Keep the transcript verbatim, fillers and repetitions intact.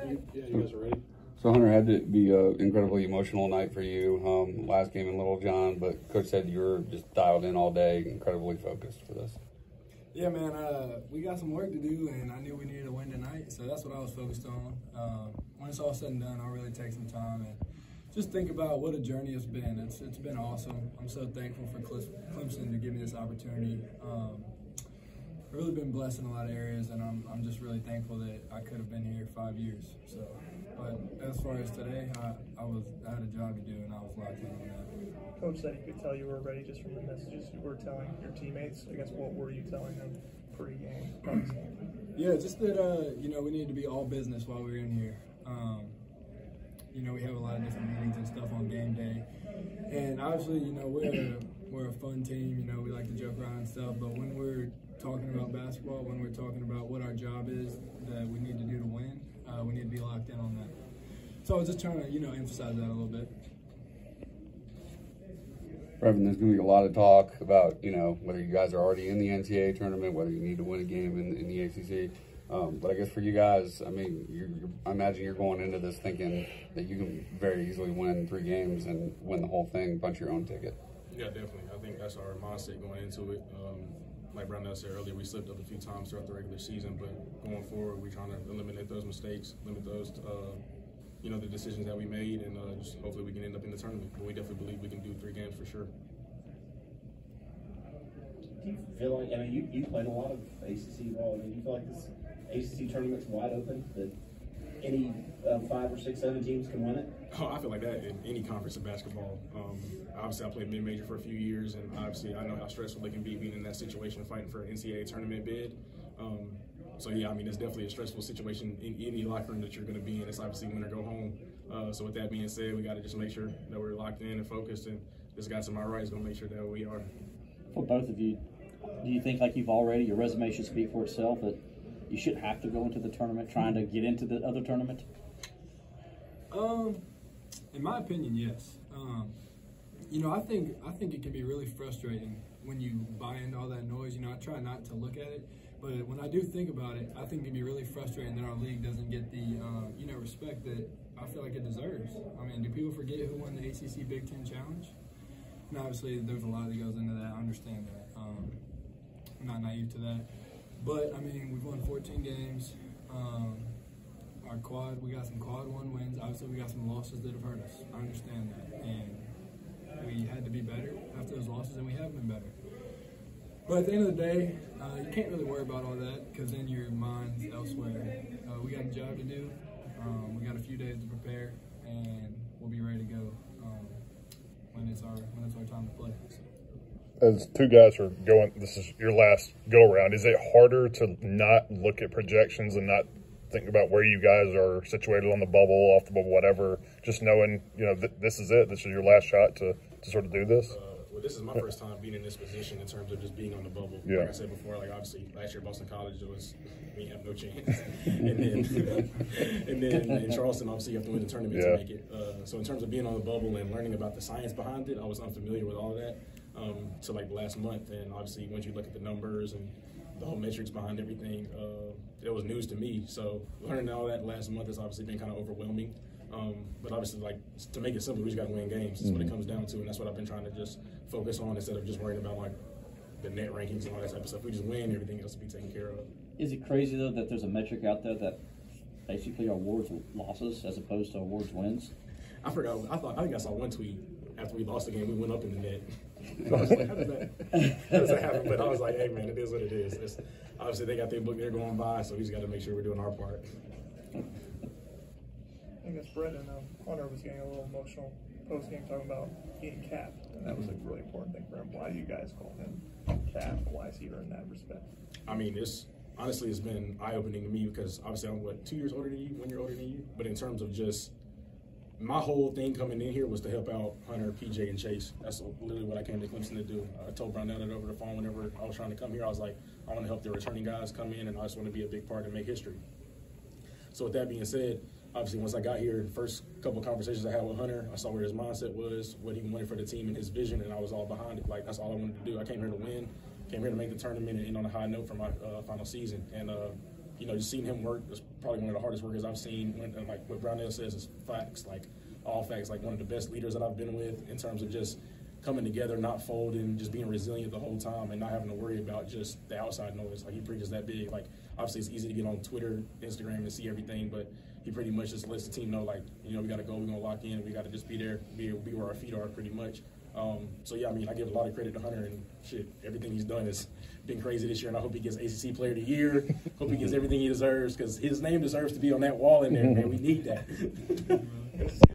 Yeah, you guys are ready. So, Hunter, had to be an incredibly emotional night for you. Um, last game in Little John, but Coach said you were just dialed in all day, incredibly focused for this. Yeah, man, uh, we got some work to do, and I knew we needed a win tonight, so that's what I was focused on. Um, when it's all said and done, I'll really take some time and just think about what a journey it's been. It's It's been awesome. I'm so thankful for Clemson to give me this opportunity. Um, I've really been blessed in a lot of areas, and I'm, I'm just really thankful that I could have been here five years. So, but as far as today, I, I was I had a job to do, and I was locked in on that. Coach said he could tell you were ready just from the messages you were telling your teammates. I guess what were you telling them pre-game? Yeah, just that uh, you know we need to be all business while we're in here. Um, you know we have a lot of different meetings and stuff on game day, and obviously you know we're a, we're a fun team. You know we like to joke around and stuff, but when we're talking about basketball, when we're talking about what our job is that we need to do to win, uh, we need to be locked in on that. So I was just trying to you know emphasize that a little bit. Brevin, there's going to be a lot of talk about, you know, whether you guys are already in the N C double A tournament, whether you need to win a game in, in the A C C. Um, but I guess for you guys, I mean, you're, you're, I imagine you're going into this thinking that you can very easily win three games and win the whole thing, punch your own ticket. Yeah, definitely. I think that's our mindset going into it. Um, like Brownell said earlier, we slipped up a few times throughout the regular season, but going forward, we're trying to eliminate those mistakes, limit those, uh, you know, the decisions that we made, and uh, just hopefully we can end up in the tournament. But we definitely believe we can do three games for sure. Do you feel like, I mean, you, you played a lot of A C C ball. I mean, do you feel like this A C C tournament's wide open, that any uh, five or six, seven teams can win it? Oh, I feel like that in any conference of basketball. Um, obviously, I played mid-major for a few years, and obviously I know how stressful it can be being in that situation, fighting for an N C double A tournament bid. Um, so, yeah, I mean, it's definitely a stressful situation in any locker room that you're going to be in. It's obviously win or go home. Uh, so with that being said, we got to just make sure that we're locked in and focused, and this guy to my right is going to make sure that we are. For both of you, do you think like you've already, your resume should speak for itself, that you shouldn't have to go into the tournament trying to get into the other tournament? Um, in my opinion, yes. Um, you know, I think I think it can be really frustrating when you buy into all that noise. You know, I try not to look at it, but when I do think about it, I think it can be really frustrating that our league doesn't get the uh, you know respect that I feel like it deserves. I mean, do people forget who won the A C C Big Ten Challenge? And obviously, there's a lot that goes into that. I understand that. Um, I'm not naive to that. But, I mean, we've won fourteen games. Um, our quad, we got some quad one wins. Obviously, we got some losses that have hurt us. I understand that. And we had to be better after those losses, and we have been better. But at the end of the day, uh, you can't really worry about all that because then your mind's elsewhere. Uh, we got a job to do. Um, we got a few days to prepare, and we'll be ready to go um, when it's our when it's our time to play. So. As two guys are going, this is your last go-around, is it harder to not look at projections and not think about where you guys are situated on the bubble, off the bubble, whatever, just knowing, you know, th this is it, this is your last shot to, to sort of do this? Uh, well, this is my first time being in this position in terms of just being on the bubble. Yeah. Like I said before, like obviously last year at Boston College, it was, we have no chance. and then and then in Charleston, obviously you have to win the tournament yeah. to make it. Uh, so in terms of being on the bubble and learning about the science behind it, I was unfamiliar with all of that. Um, to like last month, and obviously once you look at the numbers and the whole metrics behind everything, uh, it was news to me. So learning all that last month has obviously been kind of overwhelming. Um, but obviously, like to make it simple, we just got to win games. That's mm-hmm. what it comes down to, and that's what I've been trying to just focus on instead of just worrying about like the net rankings and all that type of stuff. We just win, everything else will be taken care of. Is it crazy though that there's a metric out there that basically awards losses as opposed to awards wins? I forgot. I thought I think I saw one tweet after we lost the game. We went up in the net. I was like, how does that, how does that happen? But I was like, hey, man, it is what it is. It's, obviously, they got their book they're going by, so we just got to make sure we're doing our part. I guess Brendan, um, Hunter was getting a little emotional post-game talking about being capped, and that was a really important thing for him. Why do you guys call him capped? Why is he earned that respect? I mean, it's honestly, it's been eye-opening to me because obviously I'm, what, two years older than you, one year older than you? But in terms of just my whole thing coming in here was to help out Hunter, P J, and Chase. That's literally what I came to Clemson to do. I told Brownell that over the phone whenever I was trying to come here. I was like, I want to help the returning guys come in, and I just want to be a big part and make history. So with that being said, obviously once I got here, the first couple of conversations I had with Hunter, I saw where his mindset was, what he wanted for the team and his vision, and I was all behind it. Like, that's all I wanted to do. I came here to win, came here to make the tournament and end on a high note for my uh, final season. And uh, you know, just seeing him work is probably one of the hardest workers I've seen. When, and like what Brownell says is facts, like all facts, like one of the best leaders that I've been with in terms of just coming together, not folding, just being resilient the whole time and not having to worry about just the outside noise. Like he preaches that big. Like obviously it's easy to get on Twitter, Instagram and see everything, but he pretty much just lets the team know, like, you know, we got to go, we're going to lock in, we got to just be there, be, be where our feet are pretty much. Um, so, yeah, I mean, I give a lot of credit to Hunter, and shit, everything he's done has been crazy this year, and I hope he gets A C C Player of the Year. Hope he gets everything he deserves, because his name deserves to be on that wall in there, man. We need that.